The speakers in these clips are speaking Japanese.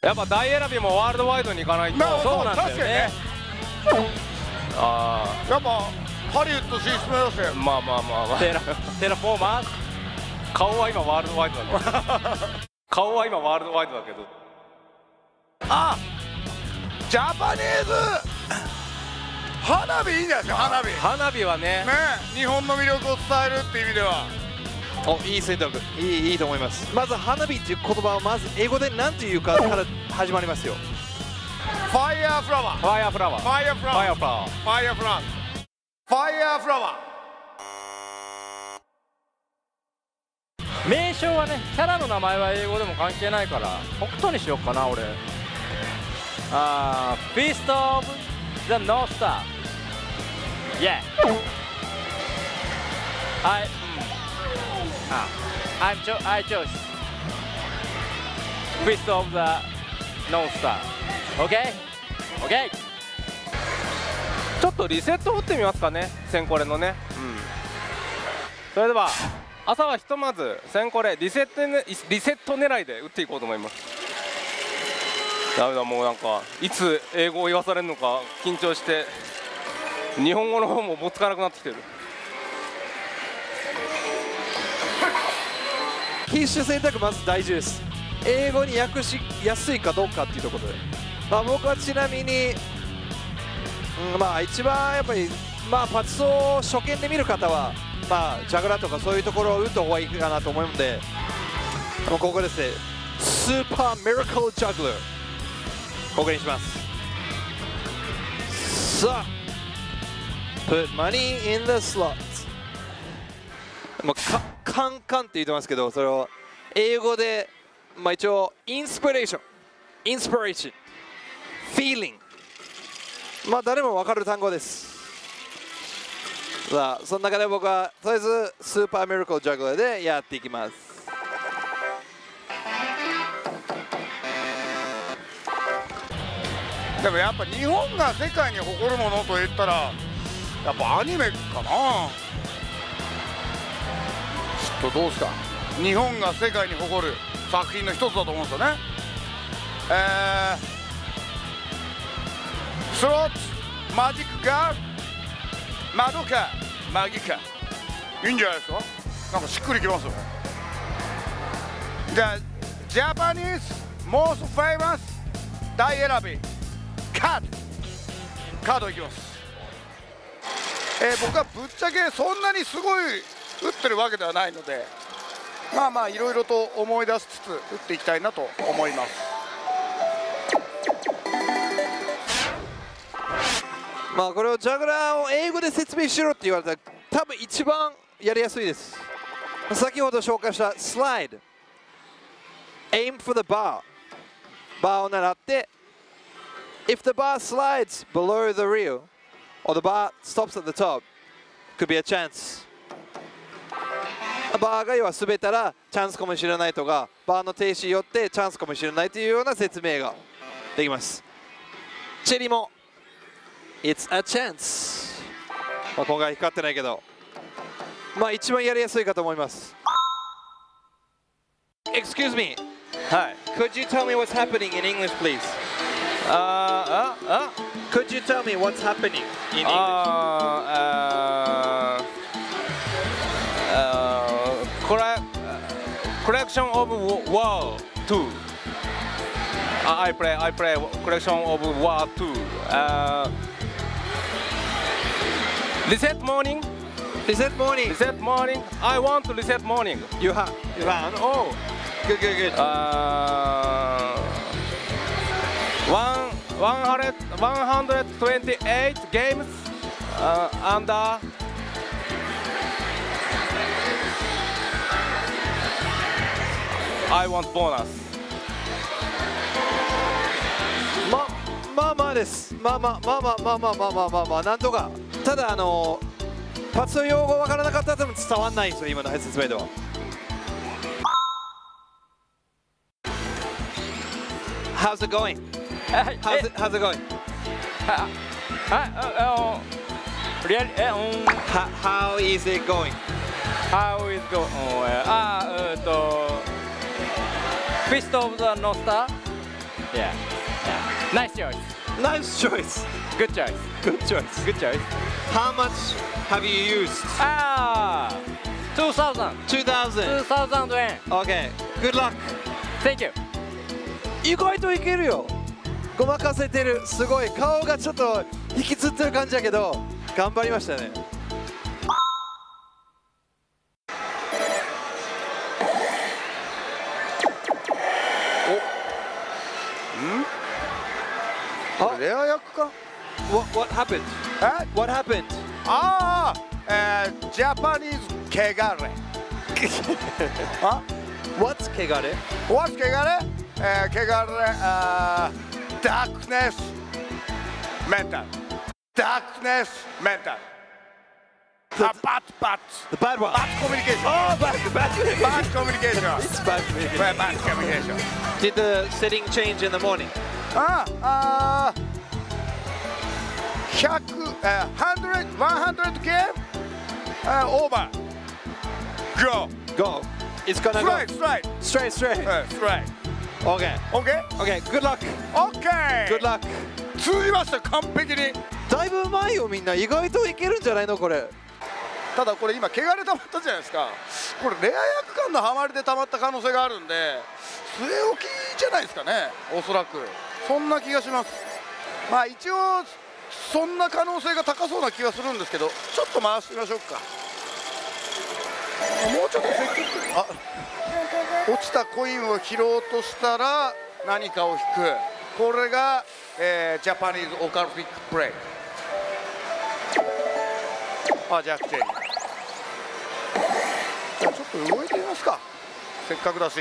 やっぱ大選びもワールドワイドに行かないと。 そうなんだよね。やっぱハリウッド進出目指せ。 まあテラフォーマー顔は今ワールドワイドだけど顔は今ワールドワイドだけど、 あ、ジャパニーズ花火いいんじゃないですか。 花火はね、 日本の魅力を伝えるっていう意味では。 いい選択、いいと思います。まず花火っていう言葉はまず英語で何て言うかから始まりますよ。 ファイヤーフラワー、 ファイヤーフラワー、 ファイヤーフラワー、 ファイヤーフラワー、 ファイヤーフラワー、ファイヤーフラワー。名称はね、キャラの名前は英語でも関係ないから北斗にしようかな俺。フィースト・オブ・ザ・ノースター。イェー。はい。I chose Fist of the North Star. OK? OK? ちょっとリセット打ってみますかね、センコレのね。それでは朝はひとまずセンコレリセット狙いで打っていこうと思います。ダメだ、もうなんかいつ英語を言わされるのか緊張して日本語の方ももつかなくなってきてる。 品種選択まず大事です。英語に訳しやすいかどうかっていうところで、僕はちなみに、一番やっぱり、パチソー初見で見る方は、ジャグラーとかそういうところを打った方がいいかなと思うので、ここですね、スーパーミラクルジャグラー、ここにします。さあ、put money in the slots。カンカンって言ってますけど、それを英語で、一応インスピレーション、フィーリング、誰も分かる単語です。さあ、その中で僕はとりあえずスーパーミラクルジャグラーでやっていきます。 でもやっぱ日本が世界に誇るものといったらやっぱアニメかな。どうですか、日本が世界に誇る作品の一つだと思うんですよね。スロット、マジックガール、マドカ、マギカ、いいんじゃないですか。なんかしっくりきますよね。じゃあジャパニーズモーストフェイマス大選びカードいきます。僕はぶっちゃけそんなにすごい打ってるわけではないので、いろいろと思い出しつつ打っていきたいなと思います。 これをジャグラーを英語で説明しろって言われたら多分一番やりやすいです。先ほど紹介したスライド、aim for the bar、バーを狙って、if the bar slides below the reel or the bar stops at the top, could be a chance。バーが要は滑ったらチャンスかもしれないとか、バーの停止によってチャンスかもしれないというような説明ができます。チェリも It's a chance。今回光ってないけど、一番やりやすいかと思います。Excuse me。 はい。 Could you tell me what's happening in English, please? Could you tell me what's happening in English? Collection of War 2. I play Collection of War 2. Reset morning. Reset morning. Reset morning. I want to reset morning. You have. Oh, good. 128 games under I want bonus。 です。なんとか。ただパチの用語分からなかったら多分伝わんないんですよ、今の説明では。How's it going? How's it going? How is it going? How is going? Fist of the North Star. Yeah. Nice choice. Nice choice. Good choice. Good choice. Good choice. How much have you used? 2000. 2000. 2000 円。 Okay. Good luck. Thank you. 意外といけるよ。ごまかせてる。すごい。顔がちょっと引きつってる感じだけど、頑張りましたね。 これレア役か？ What happened? え？ What happened? ああ、ジャパニーズケガレ。あ？ What's ケガレ？ What's ケガレ？ケガレ、ダークネスメンタル。ダークネスメンタル。バッバッ The bad one. バッコミュニケーション。 Oh, bad バッコミュニケーション。 It's bad communication. バッコミュニケーション。 Did the setting change in the morning? 100 game over. Go. Go. It's gonna Straight, go straight. straight. Straight. Okay. Okay? Okay. Good luck. Okay. Good luck. 通じました完璧に。 だいぶうまいよみんな。意外といけるんじゃないのこれ。 ただこれ今怪我で溜まったじゃないですか。これレア役感のハマりで溜まった可能性があるんで、据え置きじゃないですかね。おそらくそんな気がします。まあ一応そんな可能性が高そうな気はするんですけど、ちょっと回してみましょうか。もうちょっと積極的に。あ、落ちたコインを拾おうとしたら何かを引く。これが、ジャパニーズオカルティックプレイ。あ、ジャック・チェイニー。じゃあちょっと動いてみますか。せっかくだし。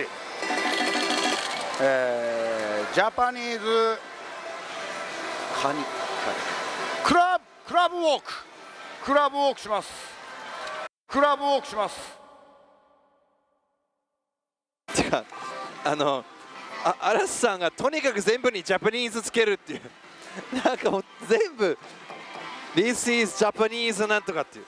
ジャパニーズクラブウォーク。クラブウォークします。クラブウォークします。 てか嵐さんがとにかく全部にジャパニーズつけるっていうなんかもう全部 This is Japanese なんとかっていう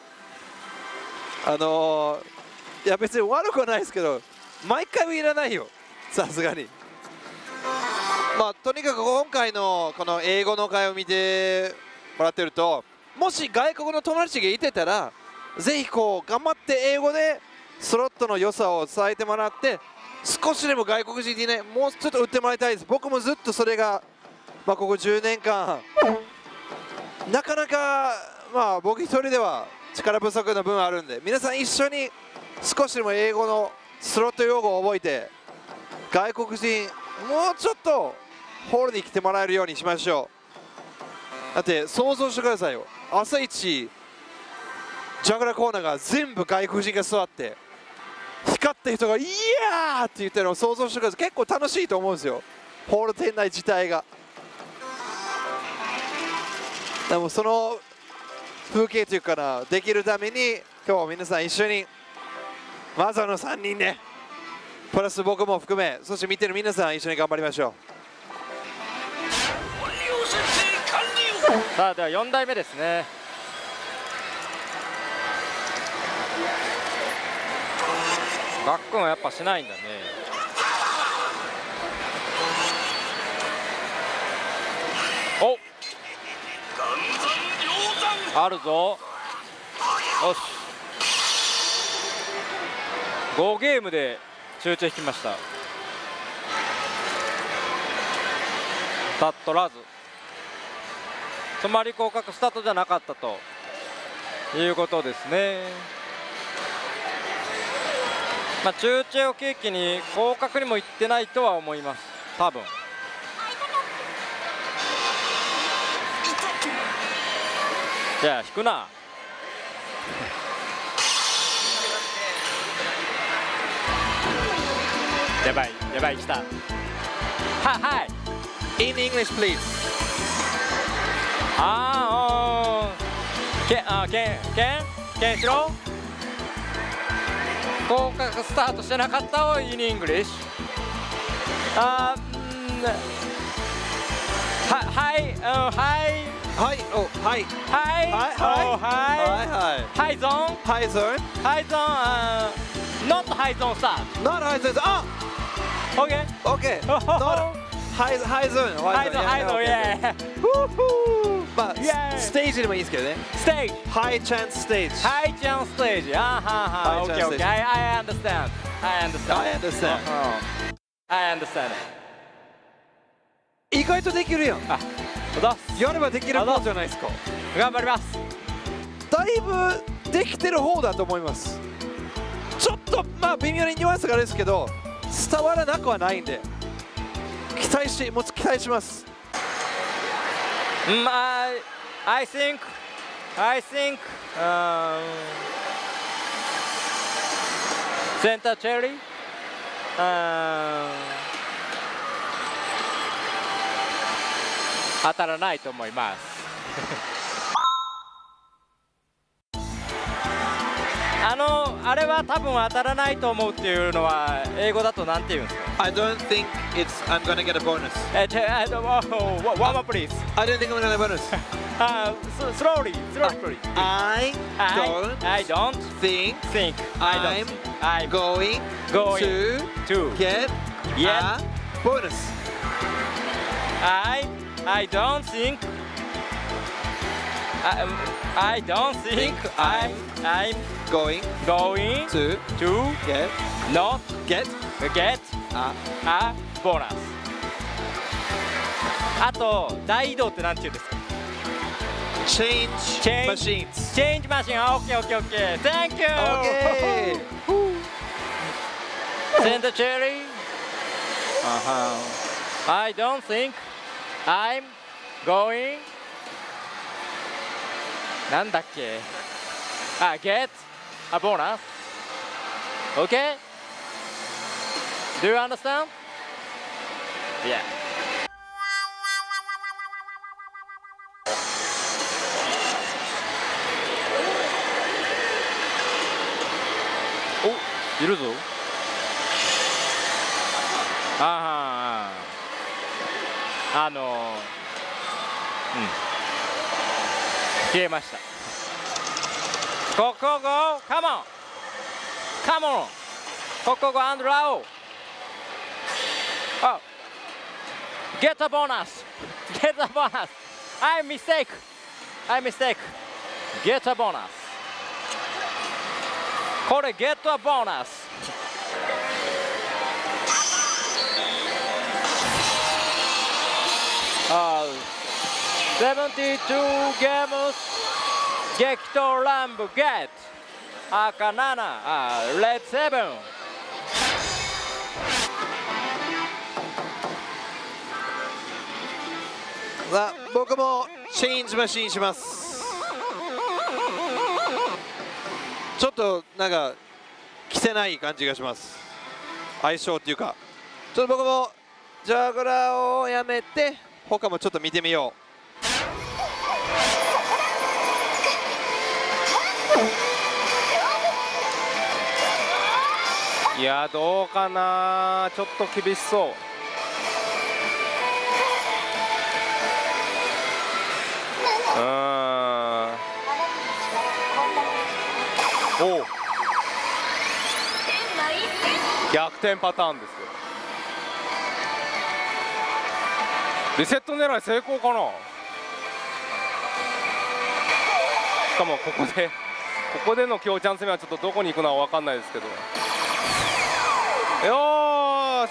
いや別に悪くはないですけど毎回はいらないよさすがに。まあとにかく今回のこの英語の会を見てもらってると、もし外国の友達がいてたらぜひこう頑張って英語でスロットの良さを伝えてもらって、少しでも外国人にねもうちょっと売ってもらいたいです。僕もずっとそれが、まあ、ここ10年間なかなか、まあ、僕一人では力不足な分あるんで、皆さん一緒に少しでも英語のスロット用語を覚えて外国人もうちょっとホールに来てもらえるようにしましょう。だって想像してくださいよ、朝一ジャグラーコーナーが全部外国人が座って光った人が「イヤー!」って言ってるのを想像してください。結構楽しいと思うんですよ、ホール店内自体が。でもその風景というかな、できるために今日は皆さん一緒にまず3人ね、プラス僕も含め、そして見てる皆さん一緒に頑張りましょう。 さあでは4台目ですね。ガックンはやっぱしないんだね。おあるぞ。よし5ゲームで集中引きました。タットラズつまり広角スタートじゃなかったということですね。まあ中チェを契機に広角にも行ってないとは思います、多分。じゃあ引くな。やばいやばい、来た。はいはい In English please。 ケンしろ。広角スタートしてなかったをインイングリッシュ。はいはい、お、はい、 はいはいゾーンハイゾーン、 ハイゾーンノットハイゾーンスタート。 not high zone。あ、 オッケー OK。Not ハイゾーン、 ハイゾーン、ハイゾーン、イエーイ。 まあイエーイステージでもいいですけどね。 ステージ。 ハイチャンスステージ。 ハイチャンステージ。あはは。オッケーオッケー。I understand. I understand. I understand. I understand. 意外とできるやん。 あ、どうぞ。 やればできるもんじゃないですか。 頑張ります。 だいぶできてる方だと思います。ちょっとまあ微妙にニュアンスがあるんですけど、伝わらなくはないんで、期待します。 I think, Center Cherry, 当たらないと思います。あれは多分当たらないと思うっていうのは英語だとなんて言うんですか？ I don't think I'm gonna get a bonus. One more please. I don't think I'm gonna get a bonus. Slowly, please. I don't think I'm going to get a bonus. I don't think I'm going to get not get get a bonus. あと大移動ってなんて言うんですか？ change machines. Change machine. Okay. Thank you. Okay. Send the cherry. I don't think I'm going. なんだっけ？get a bonus. Okay? Do you understand? Yeah. お、いるぞ。消えました。ここgo, come on, ここgo and row. Oh, get a bonus. I mistake. Get a bonus. これ get a bonus. Uh, 72 games. 激闘乱舞 get 赤7、レッド7。 さあ僕もチェンジマシンします。ちょっとなんか着せない感じがします。相性っていうか、ちょっと僕もジャグラーをやめて他もちょっと見てみよう。 いやどうかな、ちょっと厳しそう。おう、逆転パターンですよ。リセット狙い成功かな。しかもここでの強チャンス目はちょっとどこに行くのは分かんないですけど。よーし、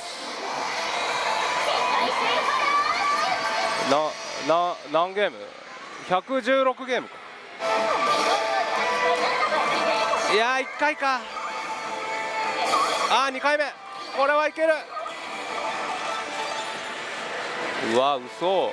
何ゲーム ?116 ゲームか。いやー1回か。2回目、これはいける。うわ嘘。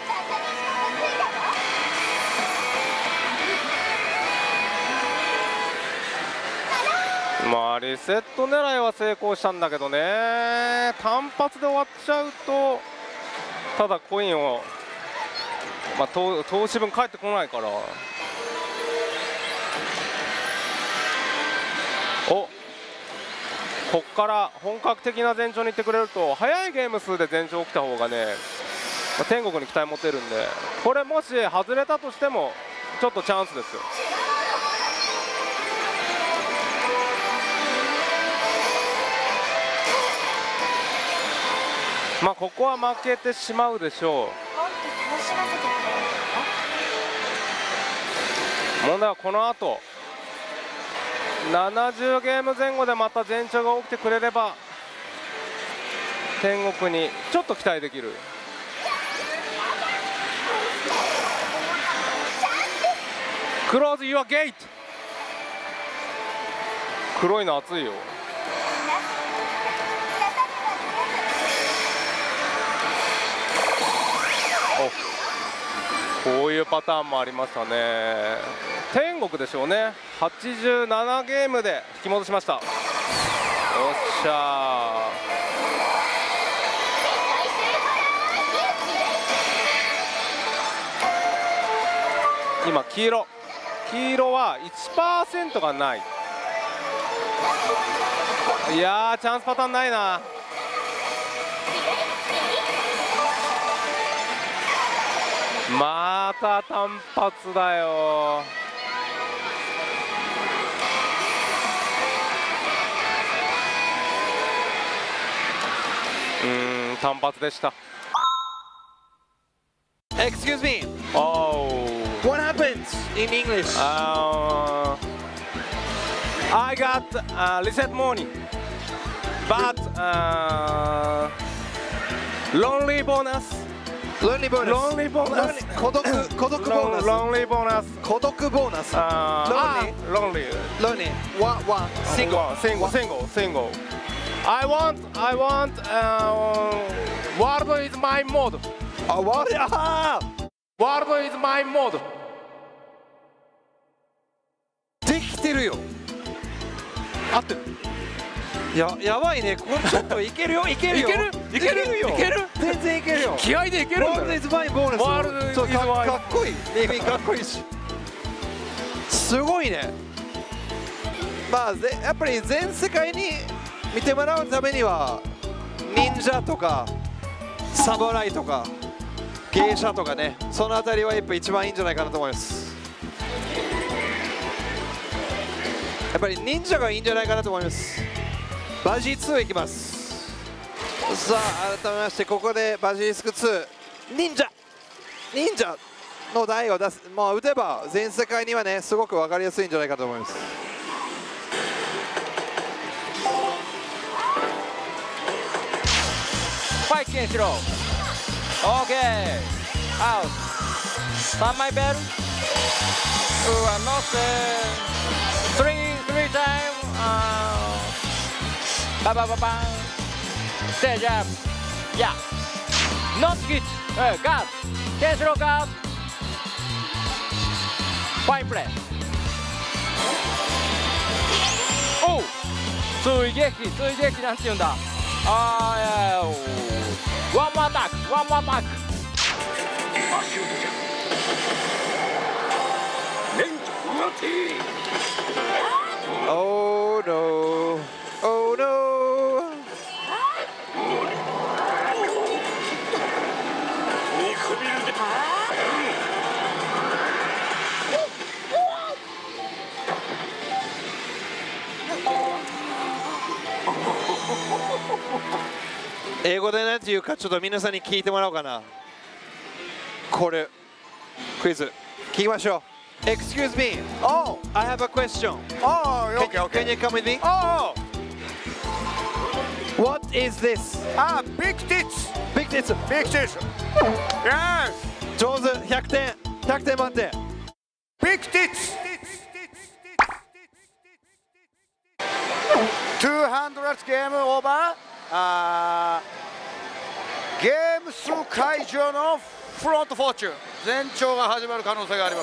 まあリセット狙いは成功したんだけどね、単発で終わっちゃうとただコインを、投資分返ってこないから。こっから本格的な前兆に行ってくれると、早いゲーム数で前兆起きた方がね、天国に期待持てるんで、これもし外れたとしてもちょっとチャンスですよ。 まあここは負けてしまうでしょう。問題はこの後70ゲーム前後でまた前兆が起きてくれれば天国にちょっと期待できる。クローズ・ユア・ゲイト。黒いの熱いよ。お、こういうパターンもありましたね。天国でしょうね。87ゲームで引き戻しました。よっしゃー。今黄色は 1% がない。いやーチャンスパターンないな。また単発だよ。単発でした。 Excuse me. Oh. What happens in English? I got reset money, but lonely bonus. Lonely bonus. Lonely bonus. 孤独ボーナス。 Lonely bonus. 孤独ボーナス。 Lonely. Lonely. One. Single. I want. World is my mode. あ、わあ。 World is my mode. できてるよ。 合ってる。 やばいね。これちょっといけるよ。いけるよ。 いけるよ。 全然いけるよ。 気合でいけるんだよ。 World is my bonus。 World is my かっこいい。意味かっこいいし。すごいね。まあやっぱり全世界に見てもらうためには忍者とか侍とか芸者とかね、そのあたりはやっぱ一番いいんじゃないかなと思います。やっぱり忍者がいいんじゃないかなと思います。バジー2いきます。さあ改めましてここでバジリスク2忍者の台を出す、まあ打てば全世界にはねすごく分かりやすいんじゃないかと思います。 ファイケンしろ。 OK アウト。3枚ベル。うわノス3タイム。ババババンステージアップ。いやノッツギッチガードケンシローガード。ファインプレー。おう追撃なんて言うんだ。ワンモアタック。 Oh no. Oh no.英語で何て言うかちょっと皆さんに聞いてもらおうかな。これクイズ聞きましょう。Excuse me. Oh, I have a question. okay. Can you come with me? Oh, What is this? big tits. Big tits. Big tits. Yes. 上手100点。100点満点。 Big tits. 200 game over. ゲーム数会場のフロントフォーチュン前兆が始まる可能性があります。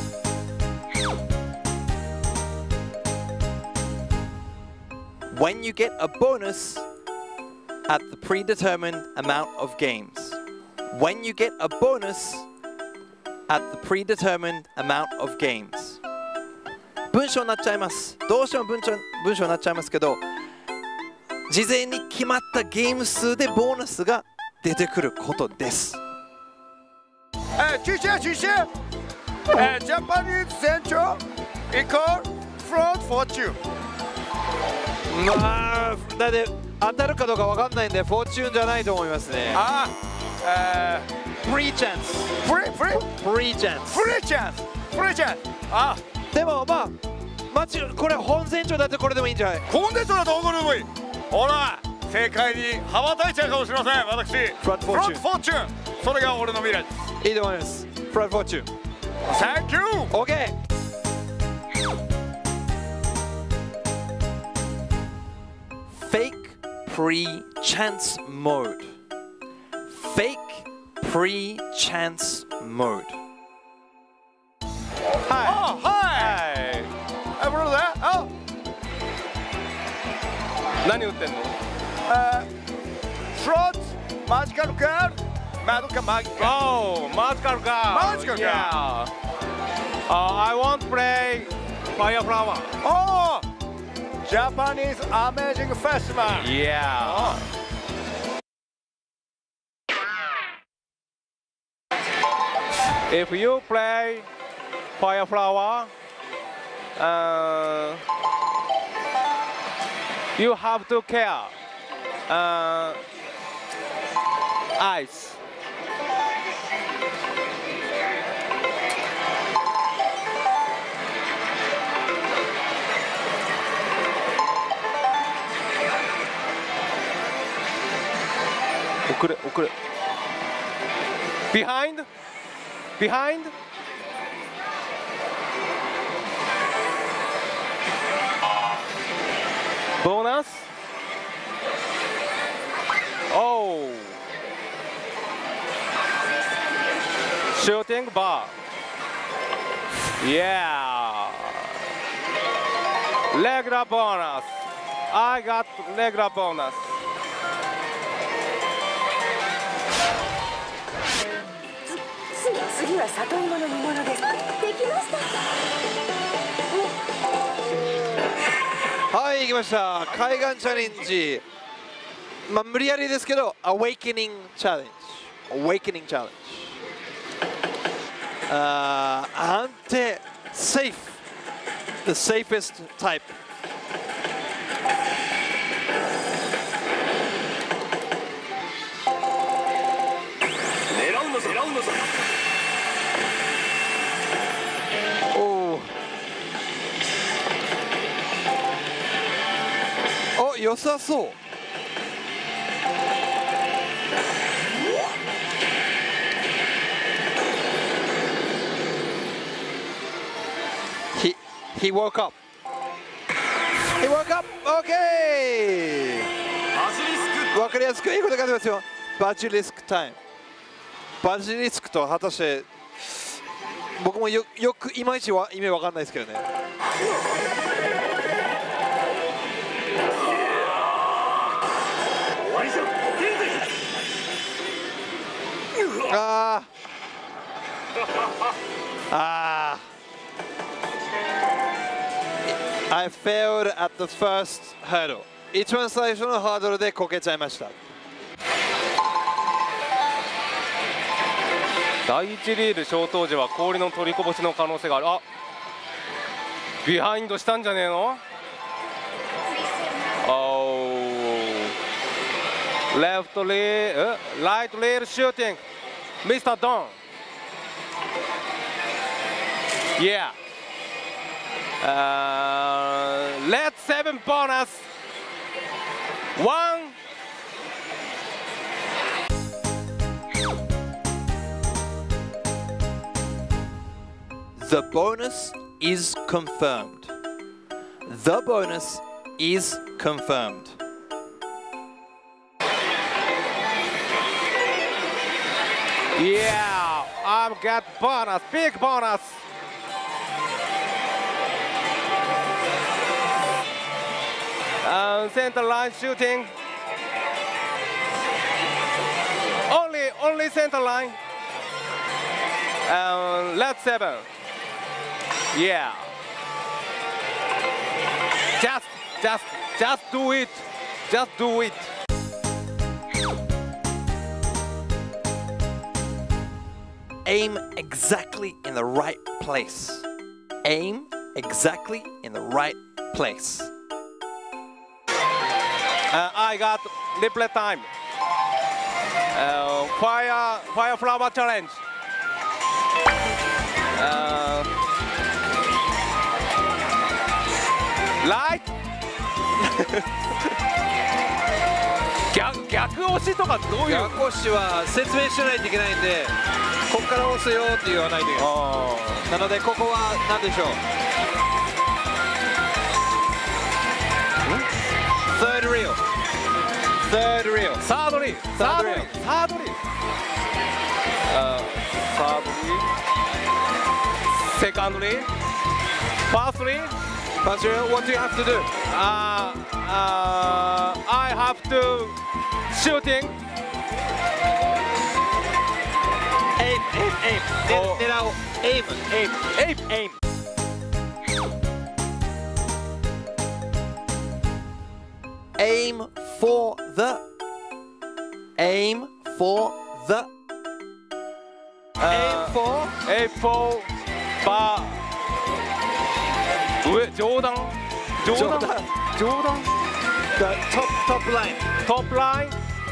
When you get a bonus at the predetermined amount of games. When you get a bonus at the predetermined amount of games. 文章になっちゃいます。どうしても文章になっちゃいますけど、事前に決まったゲーム数でボーナスが出てくることです。 中止ジャパニーズ前兆イコールフロントフォーチュン。 まあだって当たるかどうかわかんないんでフォーチューンじゃないと思いますね。 あフリーチャンス。 フリーチャンス。あ、 でもまあこれ本船長だってこれでもいいんじゃない？ 本日だと怒るもいい。ほら、正解に羽ばたいちゃうかもしれません。私フロントフォーチューン。 それが俺の未来です。 いいと思います。フロントフォーチューン。 Thank you。 OK。Fake pre-chance mode. Fake pre-chance mode. あ、はい。あ、ブローだ。あ、 何打ってんの？ スロット、マジカルカード、マドカマギカ。 Oh, magical card. Magical card. Yeah. I want to play Fire Flower. おお、ジャパニーズアメージングフェスティバル。 Yeah. If you play Fire Flower, you have to care ice. Okure. Behind. Bonus. Oh. Shooting bar. Yeah. Regular bonus. I got regular bonus. 次は里芋の煮物です。できました。 はい、行きました。海岸チャレンジ。まあ無理やりですけど、Awakening Challenge。Awakening Challenge。安定、safe。The safest type。お、良さそう。He woke up. He woke up. Okay. わかりやすくいいことが出ますよ。バジリスクタイム。バジリスクと果たして僕もよくいまいちは意味わかんないですけどね。I failed at the first hurdle. 一番最初のハードルでこけちゃいました。 第一リール消灯時は氷の取りこぼしの可能性がある。あ、ビハインドしたんじゃねえの？ Left rail, right rail shooting, Mr. Don. Yeah. Let's 7 bonus. 1. The bonus is confirmed. The bonus is confirmed. Yeah, I've got bonus, big bonus. Center line shooting. Only center line. Left 7. Yeah. Just do it. Just do it. Aim exactly in the right place. Aim exactly in the right place. I got replay time. Fire flower challenge. Like 逆押しとかどういう逆押しは説明しないといけないんで、ここから押すよって言わないといけない。なのでここは何でしょう。Third reel。Third reel。 サードリー。サードリー。サードリー。サードリー。セカンドリー。ファーストリー。 First reel, what do you have to do? I have to shooting. Aim, aim, aim. 狙おう。Aim, aim, Aim. aim. Aim for the. Aim for the. Aim for. Aim for bar. 上上段上段上段 The top line. トップライン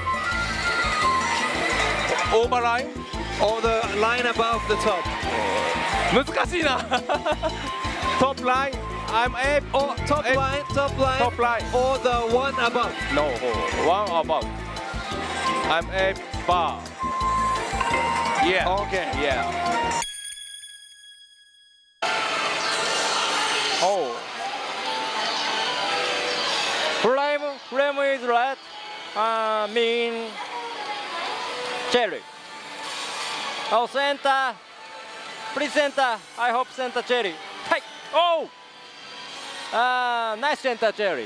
オーバーライン Or the line above the top. 難しいなトップライン I'm aim Or top Aim. line, top line. Top line. Or the one above. No one above I'm aim bar Yeah Okay. Yeah Oh Flame is red. Mean cherry. Oh, center. Please center. I hope center cherry. Hey. Oh. Nice center cherry.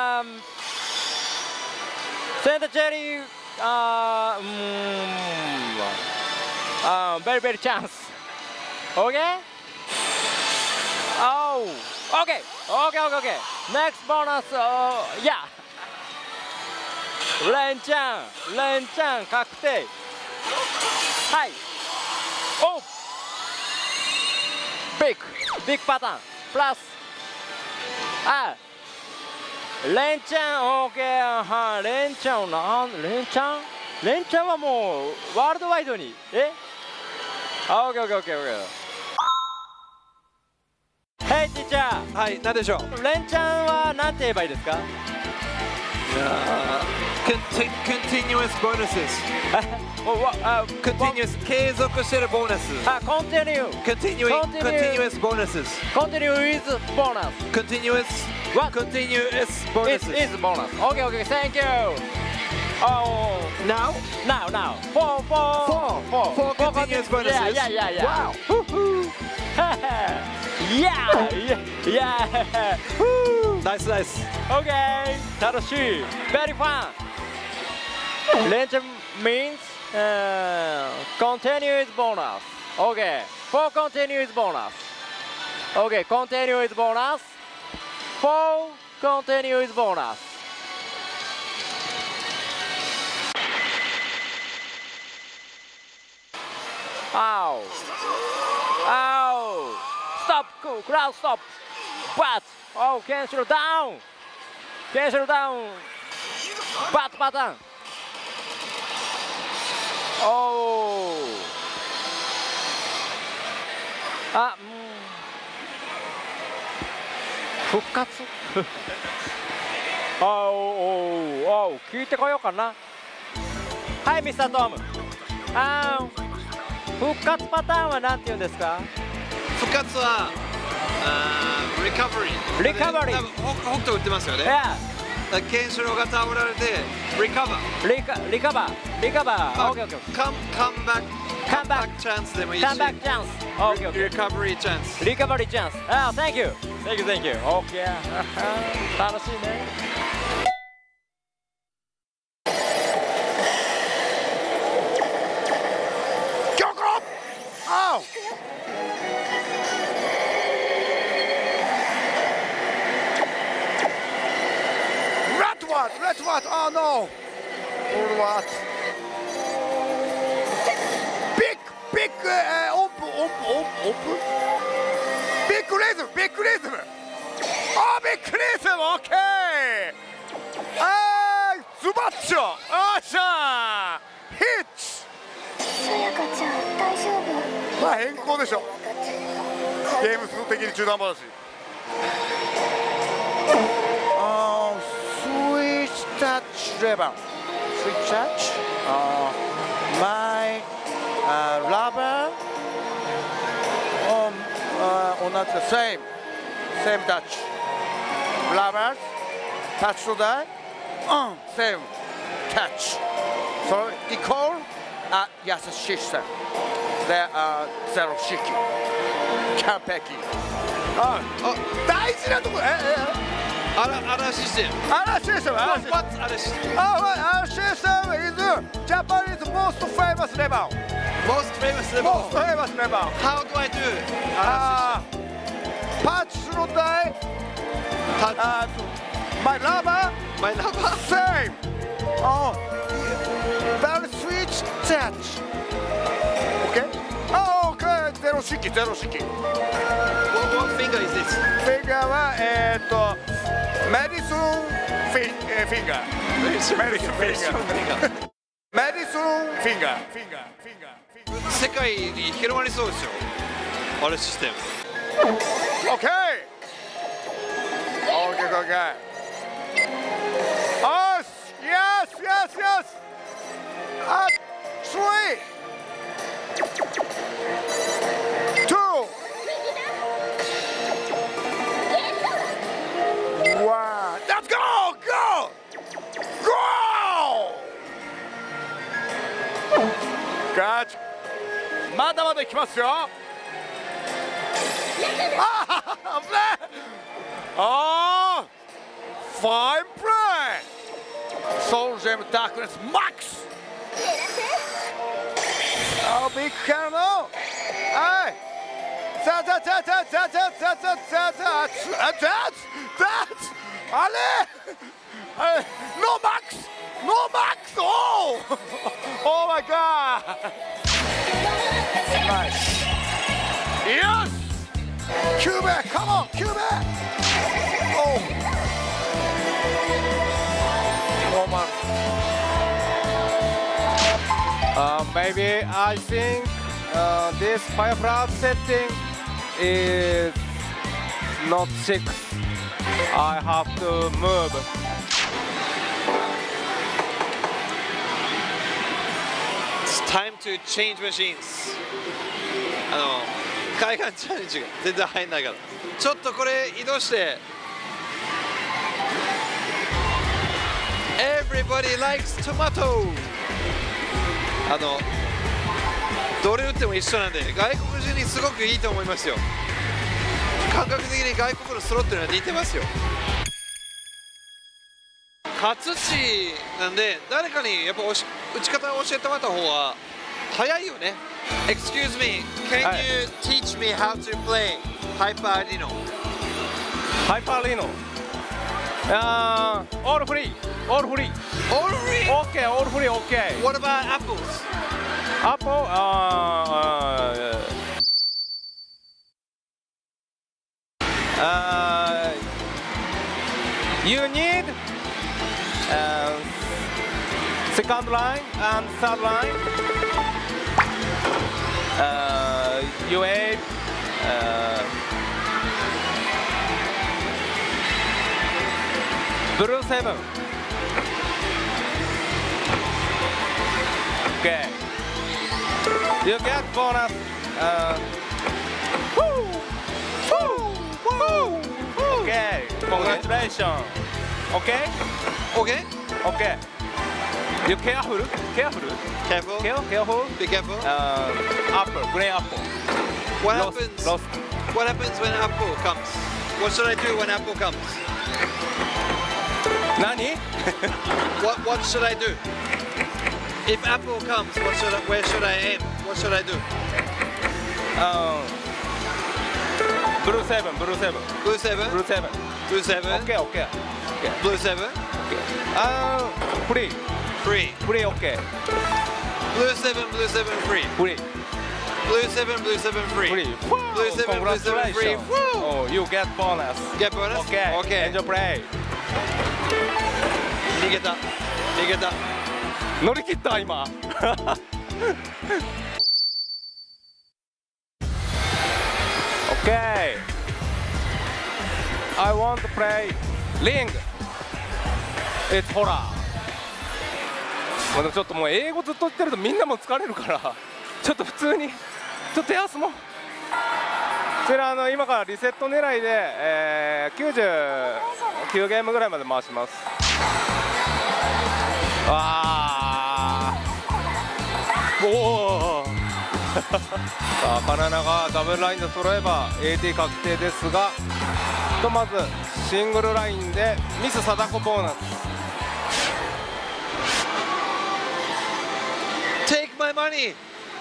Center cherry. Very chance. Okay. Oh. Okay. Next bonus. Yeah. レンちゃん確定。はい。お。ビッグパターン。プラス。レンちゃん OK。はい。レンちゃんはもうワールドワイドに。OK。Hey ティーチャー。 はい、何でしょう。 レンちゃんは何て言えばいいですか ？Continuous bonuses. Continuous 継続してるボーナス。 Continue. Continuous bonuses. Continue with bonus. Continuous. What? Continuous bonuses. Is bonus. Okay. Thank you. Oh. Now? Four continuous bonuses. Yeah. Wow. Yeah. Nice. Okay. 楽しい。Very fun. Range means continuous bonus. Okay. For continuous bonus. Okay. Continuous bonus. For continuous bonus. Ow. Stop. Crowd stop. But. Oh, cancel down. But button. Oh. 復活聞いてこようかな。はい、ミスタートム。復活パターンは何て言うんですか？ 復活はリカバリー。 リカバリー。 多分北斗売ってますよね。ケンシロウが倒れてリカバー。 リカバー。Okay. Come back chance でもいいし。 Come back chance. Okay. Recovery chance. Recovery chance. Thank you. Okay. 楽しいね。 Red what? Oh no! Or what? Big omp. Big rhythm. Oh, big rhythm. Okay. ズバッチョあーしゃーヒッチさやかちゃん大丈夫？ まあ変更でしょゲーム数的に中断話スイッチタッチレバンスイッチタッチマイラバー同じだセームタッチラバータッチとだいセームタッチそれイコール優しさでゼロ式完璧大事なとこアラシステム。 Our system What's our system? Our system is Japanese most famous level Most famous level. Most famous level How do I do? パッチの台My lover My lover. Same Very switch touch Okay Okay ゼロ式ゼロ式 What finger is this? フィンガーはメディソンフィンガーメディソンフィンガーメディソンフィンガー世界に広まりそうですよ。あれシステム。 OK Yes Three Two One Let's goガチまだまだいきますよファインプレーソウルジェムダークネスマックスビッグキャノはいザザザザザザザザザザあれノーマックスオーマイガーナイスよしキューベカモンキューベ Maybe I think this Firefly setting is not 6. I have to move. It's time to change machines. 海岸チャレンジが全然入んないから。ちょっとこれ移動して。Everybody likes tomato. どれ打っても一緒なんで外国人にすごくいいと思いますよ。感覚的に外国のスロットには似てますよ。初地なんで誰かにやっぱ打ち方を教えてもらった方が早いよね。Excuse me, can you teach me how to play Hyper Reno? Hyper Reno. All free. All free? Okay, all free. Okay. What about apples? Apple. You need second line and third line. You aim blue 7. Okay. You get bonus. Okay. Congratulations. Okay. Okay? Okay. You careful. Careful? Careful. Be careful. Apple. Green apple. What Lost. happens? Lost. What happens when apple comes? What should I do when apple comes? Nani? What should I do? If apple comes, where should I aim? What should I do? Blue 7. Blue 7? Blue 7. Blue 7? Okay. Blue 7? Free. Free. Okay. Blue 7, free. Free. Blue 7, free. Free. Blue 7, free. Congratulations. Woo! Oh, you get bonus. Get bonus? Okay. Okay. Enjoy play. 逃げた。 いけた。 乗り切った今Okay. I want to play Ring. It's horror. まあでもちょっともう英語ずっと言ってるとみんなも疲れるからちょっと普通にちょっと休もう。こちら今からリセット狙いで、99ゲームぐらいまで回します。おおさあカナナがダブルラインで揃えば AT 確定ですが、ひとまずシングルラインでミス貞子ボーナス。 Take my money!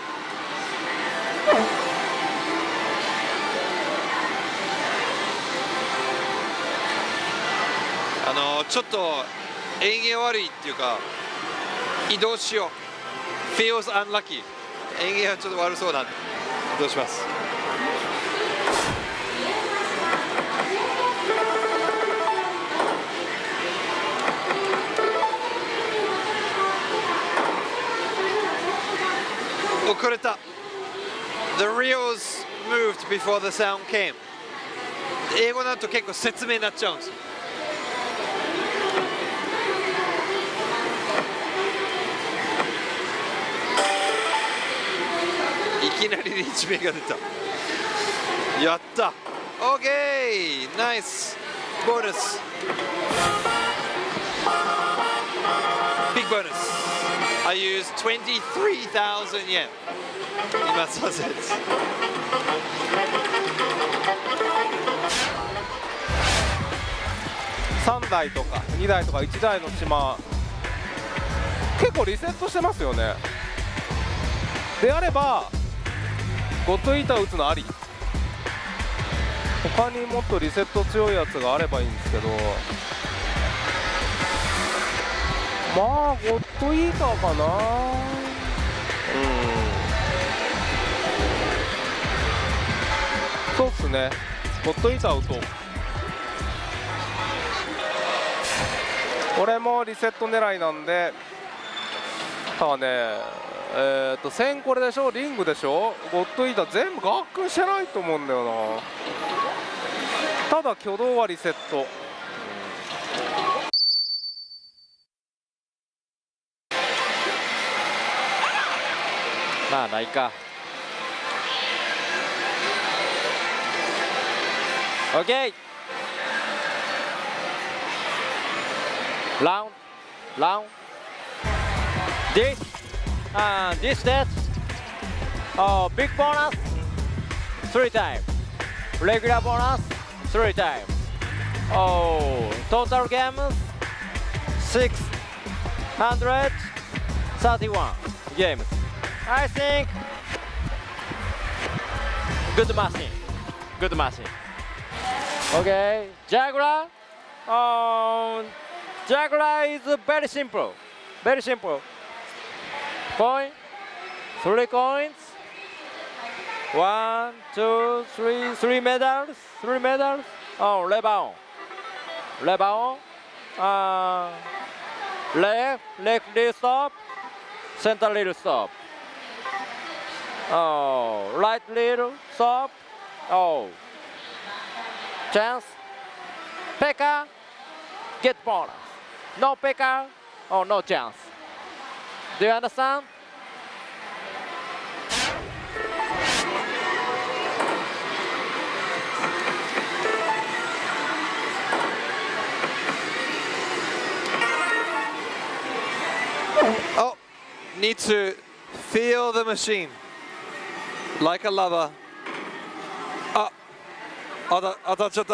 ちょっと縁起悪いっていうか移動しよう。 Feels unlucky。 縁起はちょっと悪そうなんで移動します。遅れた。 The reels moved before the sound came。 英語だと結構説明になっちゃうんですよ。いきなりリーチ目が出た。やった。 OK ナイスボーナス。ビッグボーナス。 I used 23,000 yen。 今そうです。 3台とか2台とか1台の島結構リセットしてますよね。であればゴッドイーター打つのあり。他にもっとリセット強いやつがあればいいんですけど、まあゴッドイーターかな。そうっすね、ゴッドイーター打とう。これもリセット狙いなんで、ただね1000これでしょ、リングでしょ、ゴッドイーター全部ガックンしてないと思うんだよな。ただ挙動はリセット。 まあないか。 OK。 Round this stage, big bonus 3 times, regular bonus 3 times. Total games 631 games. I think good machine. Okay, Jaguar. Jaguar is very simple. Coin, 3 coins. 1, 2, 3, 3 medals. Rebound. Left little stop. Center little stop. Right little stop. Chance. Pekka. Get bonus. No Pekka. No chance. Do you understand? Oh, need to feel the machine like a lover. 当たっちゃった。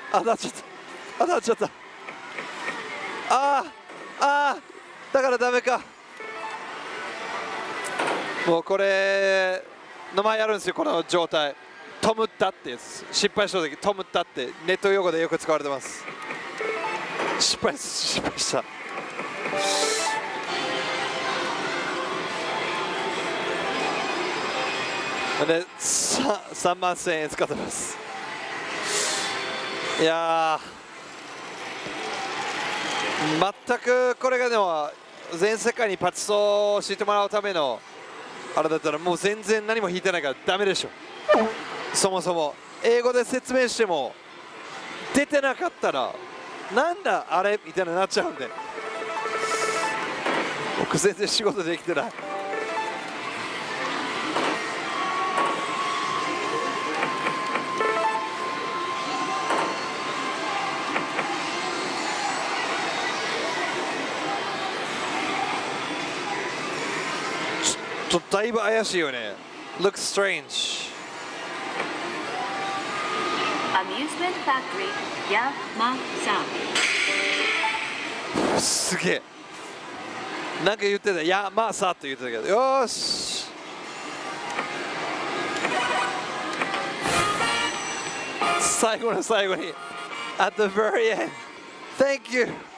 だからダメか。もうこれ名前あるんですよ、この状態。トムったってやつ。失敗した時トムったってネット用語でよく使われてます。失敗した。で3万1000円使ってます。いや全くこれがでも全世界にパチソを知ってもらうためのあれだったらもう全然何も弾いてないからダメでしょ。そもそも英語で説明しても出てなかったらなんだあれみたいになっちゃうんで、僕全然仕事できてない。ちょっとだいぶ怪しいよね。Looks strange. Amusement Factory, Yamasa. すげえ。なんか言ってた。いや、まあさって言ってたけど。よーし。最後の最後に。At the very end. Thank you.